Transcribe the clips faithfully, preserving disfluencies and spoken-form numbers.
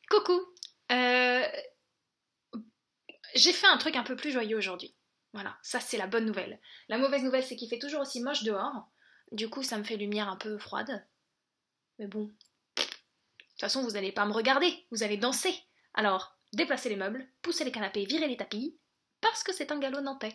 Coucou, euh, j'ai fait un truc un peu plus joyeux aujourd'hui. Voilà, ça c'est la bonne nouvelle. La mauvaise nouvelle c'est qu'il fait toujours aussi moche dehors. Du coup ça me fait lumière un peu froide. Mais bon, de toute façon vous allez pas me regarder, vous allez danser. Alors, déplacez les meubles, poussez les canapés, virez les tapis, parce que c'est un galop nantais.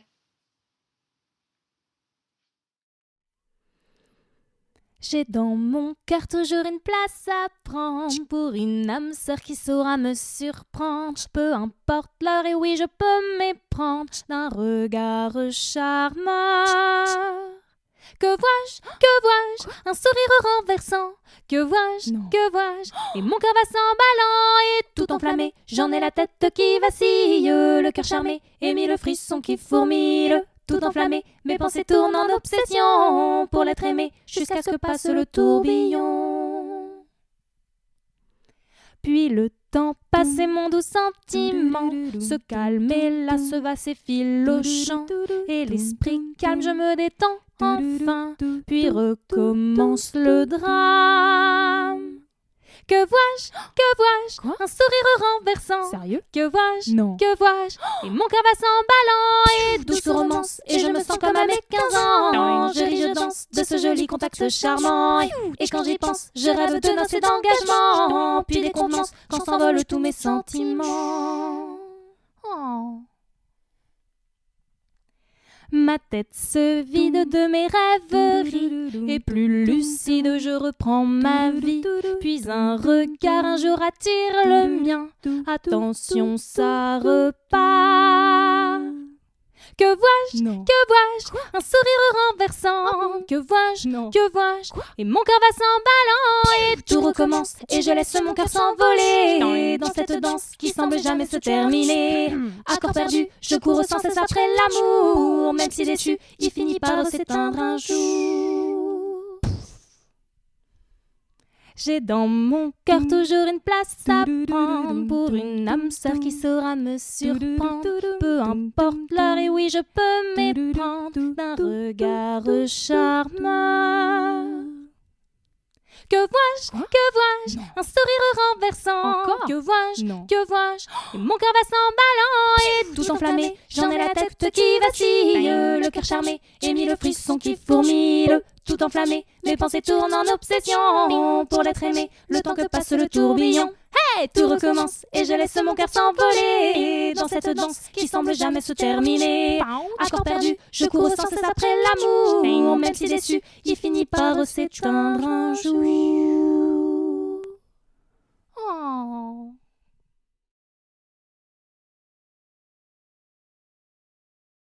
J'ai dans mon cœur toujours une place à prendre pour une âme sœur qui saura me surprendre. Peu importe l'heure et oui, je peux m'éprendre d'un regard charmeur. Que vois-je, que vois-je, un sourire renversant. Que vois-je, Non. que vois-je, et mon cœur va s'emballant et tout enflammé. J'en ai la tête qui vacille, le cœur charmé et mille frissons qui fourmillent. Tout enflammé, mes pensées tournent en obsession pour l'être aimé jusqu'à ce que passe le tourbillon. Puis le temps passe et mon doux sentiment se calme et là se va s'effilochant. Et l'esprit calme, je me détends enfin, puis recommence le drame. Que vois-je, que vois-je, Quoi un sourire renversant. Sérieux? Que vois-je, Non. que vois-je, et mon cœur va s'emballant et douce romance, et je me sens comme à mes quinze ans. Je ris, je danse de ce joli contact charmant, et, et quand j'y pense, je rêve de noces et d'engagement. Puis des convenances, quand s'envolent tous mes sentiments. Oh. Ma tête se vide de mes rêveries et plus lucide je reprends ma vie. Puis un regard un jour attire le mien. Attention, ça repart. Que vois-je, Non. que vois-je, un sourire renversant. Que vois-je, Non. que vois-je, et mon cœur va s'emballant et tout recommence et je laisse mon cœur s'envoler dans cette danse qui semble jamais se terminer. À corps perdu, je cours sans cesse après l'amour, même si déçu, il finit par s'éteindre un jour. J'ai dans mon cœur toujours une place à prendre pour une âme sœur qui saura me surprendre. Peu importe l'heure et oui, je peux m'éprendre d'un regard charmeur. Que vois-je, que vois-je, Non. un sourire renversant. Encore? Que vois-je, Non. que vois-je, et mon cœur va s'emballant et tout enflammé. J'en ai la tête qui vacille, le cœur charmé et mille frissons qui fourmillent. Tout enflammé, mes pensées tournent en obsession pour l'être aimé, le temps que passe le tourbillon. Hey, tout recommence et je laisse mon cœur s'envoler dans cette danse qui semble jamais se terminer. À corps perdu, je cours sans cesse après l'amour, même si déçu, il finit par s'éteindre un jour.